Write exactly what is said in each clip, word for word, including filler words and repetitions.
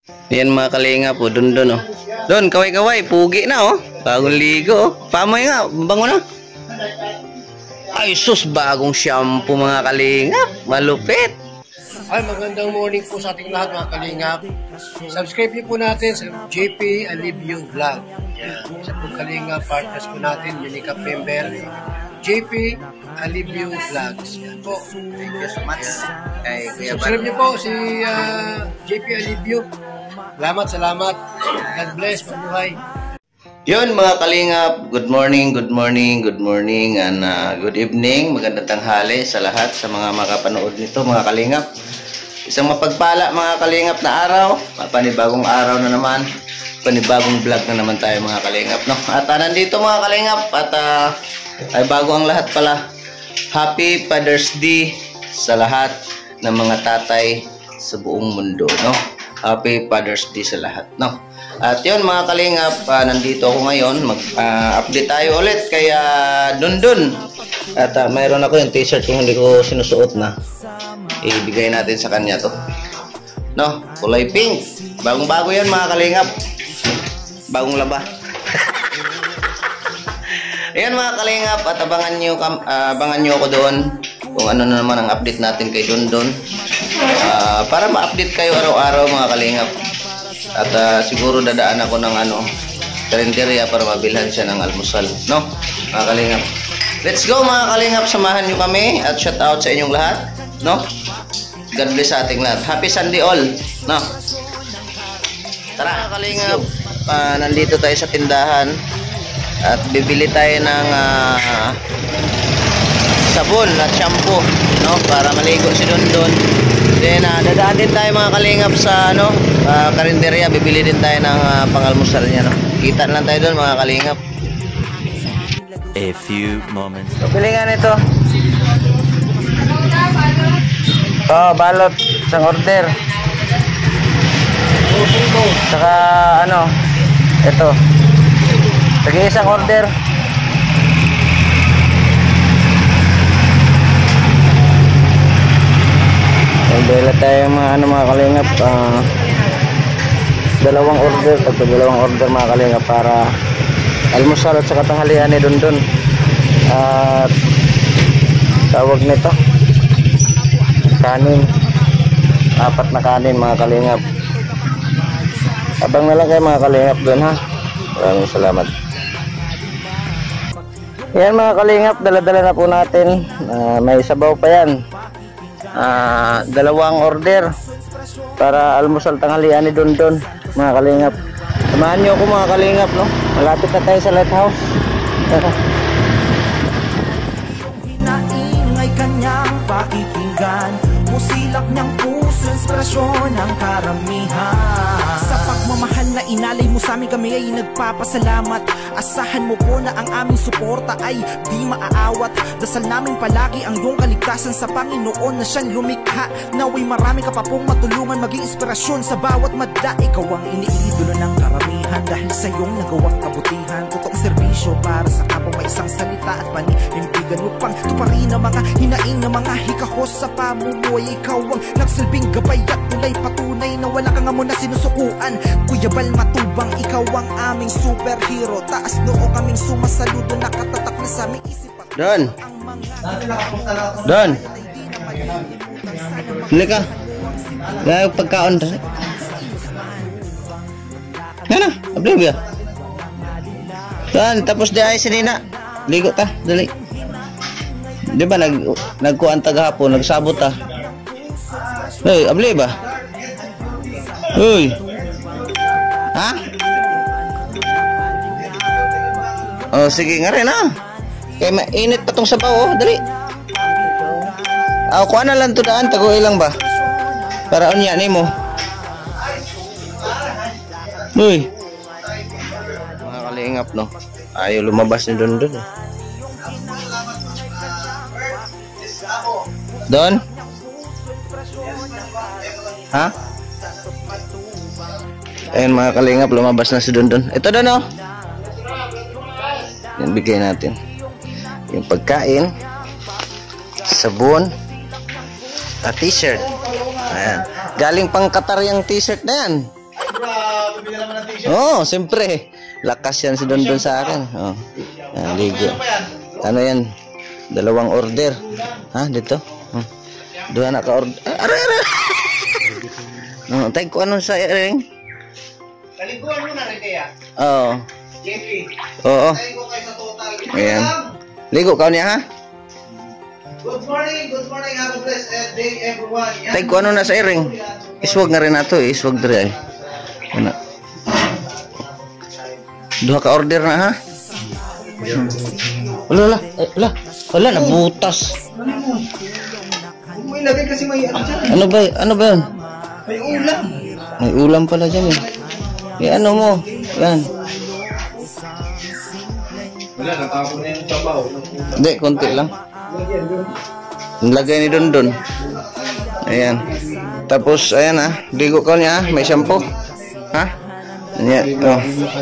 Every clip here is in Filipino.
Yan mga kalinga po, dun dun oh. Dun, kaway-kaway, pugi na oh. Bagong ligo oh. Pamoy nga, bango na. Ay sus, bagong shampoo mga kalinga. Malupit. Ay, magandang morning po sa ating lahat mga kalingap. Subscribe niyo po natin sa J P Alivio Vlog. Yan. Sa po kalingap, partners po natin, Unicap member, J P Alivio Vlogs. Yan po. Thank you so much. Kay Kuya Subscribe niyo po si uh, J P Alivio. Salamat, salamat. God bless, mabuhay. Yun mga kalingap, good morning, good morning, good morning, and uh, good evening. Magandang tanghali sa lahat, sa mga makapanood nito mga kalingap. Isang mapagpala mga kalingap na araw, panibagong araw na naman, panibagong vlog na naman tayo mga kalingap, no? At uh, nandito mga kalingap, at uh, ay bago ang lahat pala, Happy Father's Day sa lahat ng mga tatay sa buong mundo, no? Happy Father's Day sa lahat, no? At yun mga kalingap, uh, nandito ako ngayon, mag-update uh, tayo ulit kay uh, Dundun. At uh, mayroon ako yung t-shirt kung hindi ko sinusuot na. Ibigay natin sa kanya to. No, kulay pink. Bagong-bago yan mga kalingap. Bagong laba. Ayan mga kalingap, at abangan nyo, uh, abangan nyo ako doon kung ano na naman ang update natin kay Dundun. Uh, para ma-update kayo araw-araw mga kalingap. At uh, siguro dadaan ako ng ano, karinderya para mabilhan siya ng almusal, no? Mga kalingap. Let's go mga kalingap, samahan niyo kami at shout out sa inyong lahat, no? God bless sa ating lahat. Happy Sunday all, no? Tara mga kalingap, uh, nandito tayo sa tindahan at bibili tayo ng uh, sabon at shampoo, no? Para maligo si Dundun. Then uh, dadaan din tayo mga kalingap sa ano, uh, karinderya, bibili din tayo ng uh, pangalmusal niya, no? Kita lang tayo doon mga kalingap. A few moments. Pili nga nito. Oh, balot, isang order. Saka ano, ito. Sige, isang order. Dala tayo mga ano mga kalingap, uh, dalawang order, pagka dalawang order mga kalingap para almusal at saka tanghalian ni Dundun. At uh, tawag nito kanin, apat na kanin mga kalingap. Abang na lang kayo mga kalingap doon, ha. Maraming salamat. Yan mga kalingap, dala-dala na po natin. Uh, may sabaw pa yan. Uh, dalawang order para almusal tanghalian ni Dundun mga kalingap. Samahan nyo ako mga kalingap, no? Malapit na tayo sa lighthouse. Naingay kanyang pakikinggan, musilak niyang puso, inspirasyon ng karamihan. Sa pagmamahal na inalay mo sa amin, kami ay nagpapasalamat. Asahan mo po na ang aming suporta ay di maaawat. Dasal namin palagi ang iyong kaligtasan sa Panginoon na siyang lumikha. Naway marami ka pa pong matulungan, maging inspirasyon sa bawat madla. Ikaw ang iniidolo ng karamihan dahil sa iyong nagawang kabutihan. Totoong serbisyo para sa kapwa, may isang salita at paninimpigan mo pang tuparin ang mga hinaing ng mga hikahos sa pamumuhay. Ikaw ang nagsilbing gabay at tulay, patunay na wala kang amo na sinusukuan. Kuya Bal Matubang, ikaw ang aming superhero. Taas noo kaming sumasaludo, nakatatak na sa aming isipan. Don Don Huli ka. Gaya pagkaon. Yan na, ablib ya. Don, tapos di ay sinina. Ligo ta, dali. Di ba nag, nagkuhan tagahapon, nagsabot ta. Hey, ablib ba? Uy. Ha? Oh, sige nga rin ha. Kaya mainit pa tong sabaw, oh. Dali. Ah, kuha na lang to daan. Tago ilang ba? Para unya ni mo. Uy. Mga kalingap, no? Ayaw lumabas ni Dundun. Eh. Don? Ha? Ayun mga kalingap, lumabas na si Dundun. Ito Don, oh. Yan, bigay natin yung pagkain, sabon at t-shirt. Ayan, galing pang Qatar yung t-shirt na yan. Oo, oh, siyempre. Lakas yan si Dondon sa akin. Oh. Yan, ligo. Ano yan? Dalawang order. Ha, dito? Hmm. Dua na ka order. Aray, aray! No, tayo ko ano sa ring? Kaliguan mo na rin kaya? Oo. J P. Oo. Tayo ko kayo sa total. Ayan. Ligo ka niya ha? Good morning, good morning. Have a blessed day everyone. Tayo ko ano na sa ring? Iswag na rin na to eh. Iswag diri ay. Ano? Dua ka order na ha? Wala, wala. Wala. Wala, nabutas. May lagay kasi may ano dyan. Ano ba? Ano ba yun? May ulam. May ulam pala dyan eh. Eh ano mo? Yan. Wala, natapon na yung tabaw. Hindi, konti lang. Nilagay ni Dondon. Ayan. Tapos, ayan ha. Ligo ka niya ha. May shampoo. Ha? Ayan. Oh.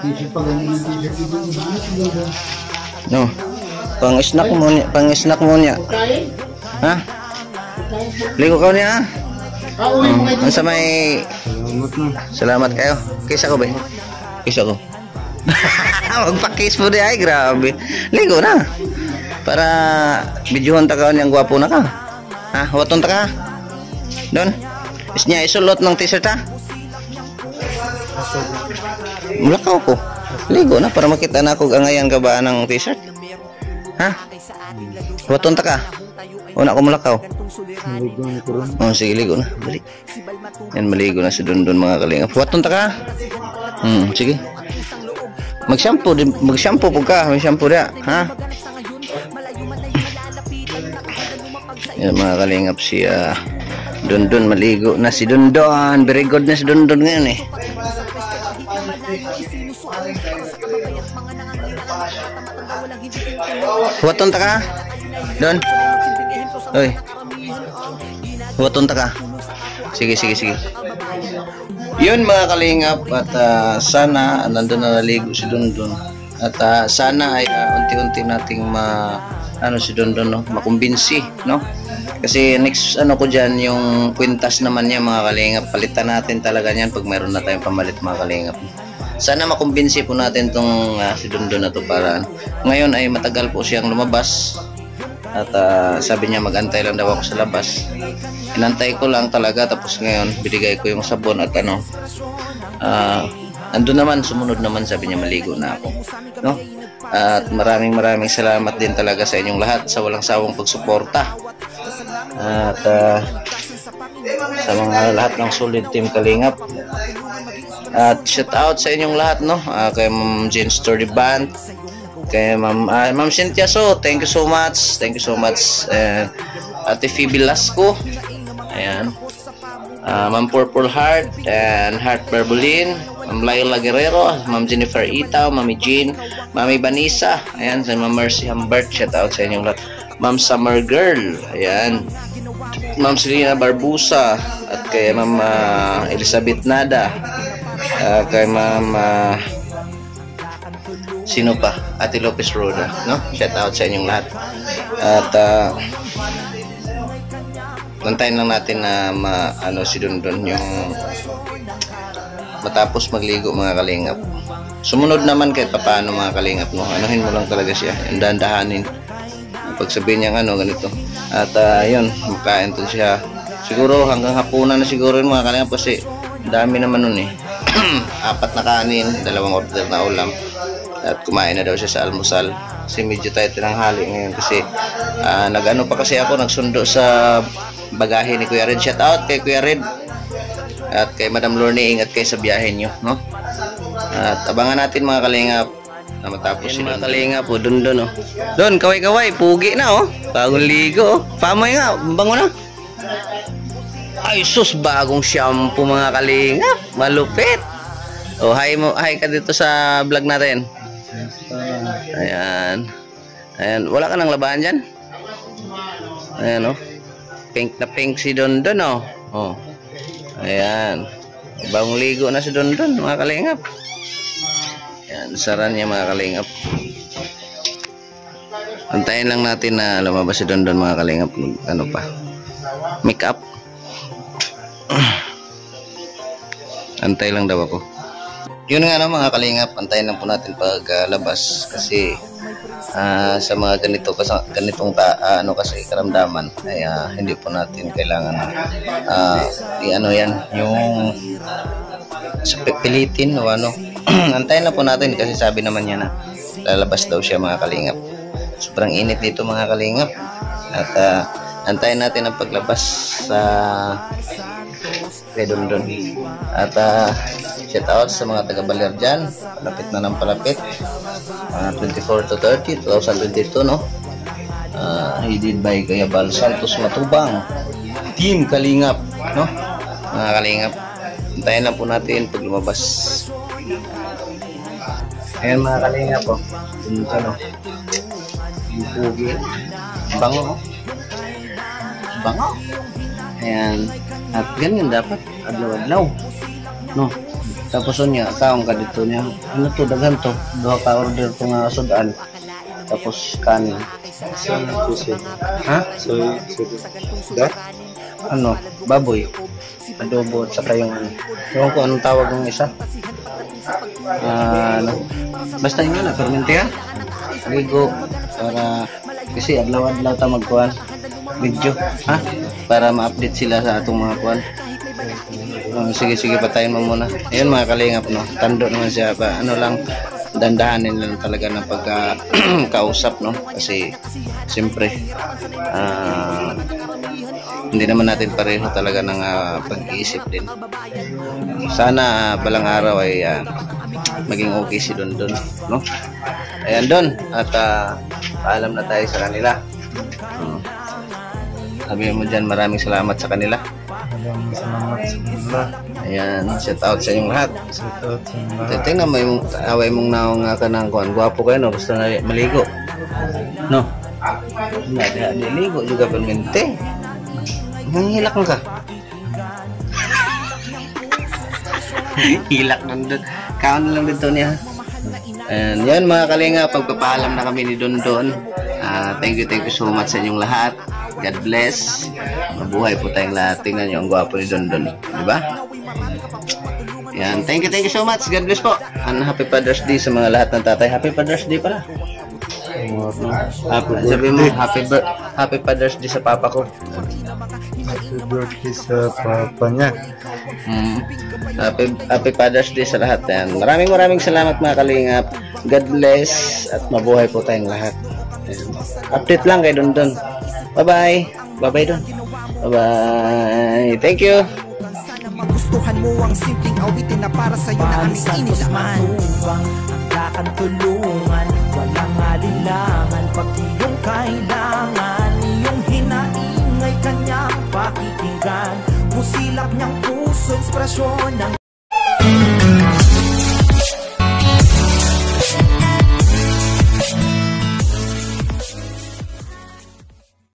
No. Pang-snack mo niya. Pang-snack mo niya. Ha? Ligo ka niya ha. Oh. Ano sa may... Salamat kayo. Kiss ako ba? Kiss ako. Magpa-kiss mo di ay. Grabe. Ligo na. Para videohan ta ka niyang gwapo na ka. Ha? Waton ta ka. Don. Is niya isulot ng t-shirt ha? Mulakaw ko. Ligo na para makita na ako gangayan ka ba ng t-shirt. Ha? Waton ta ka. Una ko mulakaw. Oh, sige, ligo na. Dali. Yan, maligo na si Dondon mga kalingap. Waton ta ka. Hmm, sige. Mag-shampoo, mag-shampoo po ka. May shampoo dia, ha? Yan mga kalingap si uh, Dondon, maligo na si Dondon. Very good na si Dondon ngayon eh. Waton ta ka? Don? Oy. Waton ta ka? Sige, sige, sige. Yun mga kalingap at uh, sana nandun na naligo si Dondon. At uh, sana ay uh, unti-unti nating ma ano si Dondon no, makumbinsi, no? Kasi next ano ko diyan yung kwintas naman niya mga kalingap. Palitan natin talaga niyan pag mayroon na tayong pamalit mga kalingap. Sana makumbinsi po natin tong uh, si Dondon na to para ngayon ay matagal po siyang lumabas. At uh, sabi niya magantay lang daw ako sa labas. Inantay ko lang talaga tapos ngayon binigay ko yung sabon at ano uh, andun naman, sumunod naman sabi niya maligo na ako, no? At maraming maraming salamat din talaga sa inyong lahat sa walang sawang pagsuporta at uh, sa mga lahat ng solid team Kalingap. At shout out sa inyong lahat, no? Uh, kay Ma'am Jane Story Band, kay Ma'am uh, Ma'am Cynthia So, thank you so much, thank you so much. Uh, Ate Phoebe Lasco, ayan. Uh, Ma'am Purple Heart and Heart Barbolin, Ma'am Laila Guerrero, Ma'am Jennifer Itaw, Mami Jean, Mami Vanessa, ayan, sa Ma'am Mercy Humbert, shout out sa inyong lahat. Ma'am Summer Girl, ayan. Ma'am Selena Barbusa, at kay Ma'am uh, Elizabeth Nada, uh, kay Ma'am uh, sino pa? Ate Lopez Roda, no? Shout out sa inyong lahat. At uh, nantayin lang natin na ma, ano si Dondon yung matapos magligo mga kalingap. Sumunod naman kahit papaano mga kalingap, no? Anuhin mo lang talaga siya, yung dandahanin. Pag sabihin niya ano ganito. At uh, yun, makain to siya. Siguro hanggang hapunan na siguro yun mga kalingap kasi dami naman nun eh. Apat na kanin, dalawang order na ulam. At kumain na daw siya sa almusal. Kasi medyo tayo tinanghali ngayon kasi uh, nag-ano pa kasi ako, nagsundo sa bagahe ni Kuya Red. Shout out kay Kuya Red at kay Madam Lorne, ingat kayo sa biyahe nyo, no? At abangan natin mga kalingap na matapos si mga kalingap po. Dondon, oh. Don, kaway-kaway, pugi na, oh. Bagong ligo, oh. Pamoy nga, bango na. Ay sus, bagong shampoo mga kalingap, malupit. Oh, hi mo, hi ka dito sa vlog natin. Ayan. Ayan, wala ka nang labahan dyan? Ayan, oh. Pink na pink si Dondon, oh. Oh. Ayan. Bagong ligo na si Dondon, mga kalingap. Ayan, saran niya mga kalingap. Antayin lang natin na lumabas si Dondon mga kalingap. Ano pa? Make up. Antay lang daw ako. Yun nga no mga kalingap, antayin lang po natin paglabas kasi uh, sa mga ganito kasi ganitong ta, uh, ano kasi karamdaman ay uh, hindi po natin kailangan uh, i-ano yan yung sa pipilitin o ano. Antayin lang po natin kasi sabi naman niya na lalabas daw siya mga kalingap. Sobrang init dito mga kalingap at uh, antayin natin ang paglabas sa kay Dondon. At uh, shout out sa mga taga Baler dyan, palapit na ng palapit, uh, twenty-four to thirty, twenty twenty-two no, uh, headed by Kuya Bal Santos Matubang, Team Kalingap no, mga Kalingap. Antayin lang po natin pag lumabas. Ayan mga Kalingap po, dito no, yung pugi, bango no, bango. Ayan, at ganyan dapat adlaw-adlaw no. Tapos niya kaong ka dito niya ano to daghan to duha ka order ko nga sudan tapos kanin ha so, so that ano baboy adobo at saka yung ano yung ko anong tawag ng isa uh, ano basta yun na fermente ha ligo para kasi adlaw-adlaw ta magkuhan video ha para ma-update sila sa atong mga kuhan. Oh, sige sige patayin mo muna. Ayun mga kalingap no. Tando naman siya pa ano lang dandahanin lang talaga ng pagka kausap no kasi siyempre uh, hindi naman natin pareho talaga ng uh, pag-iisip din. Sana uh, balang araw ay uh, maging okay si Dondon no. Ayan Don at uh, paalam na tayo sa kanila. Uh, sabi mo dyan maraming salamat sa kanila. Maraming salamat sa kanila. Ayan, shout out sa inyong lahat. Shout out sa inyong lahat. Tingnan mo yung away mong naong nga ka ng kuhan. Gwapo kayo no, gusto na maligo. No? Hindi, maligo juga permente. Hilak mo ka. Hilak nandun. Kaon na lang dito niya. And yan mga kalinga, pagpapaalam na kami ni Dondon. Uh, thank you, thank you so much sa inyong lahat. God bless. Mabuhay po tayong lahat. Tingnan nyo ang gwapo ni Dondon. Diba? Yan. Thank you, thank you so much. God bless po. And happy Father's Day sa mga lahat ng tatay. Happy Father's Day pala. No? Happy, sabi mo, happy, happy Father's Day sa papa ko. Happy birthday sa papa niya. Hmm. Happy, happy Father's Day sa lahat. Yan. Maraming maraming salamat mga kalingap. God bless at mabuhay po tayong lahat. Yan. Update lang kay Dondon. Bye-bye. Bye-bye Don. Bye-bye. Thank you. Magustuhan mo ang simpleng awitin na para sa'yo na aming inilaman. Hanggakan tulungan, walang alinlangan. Pag iyong kailangan, iyong hinaingay kanyang pakikinggan. Musilap niyang puso, inspirasyon ng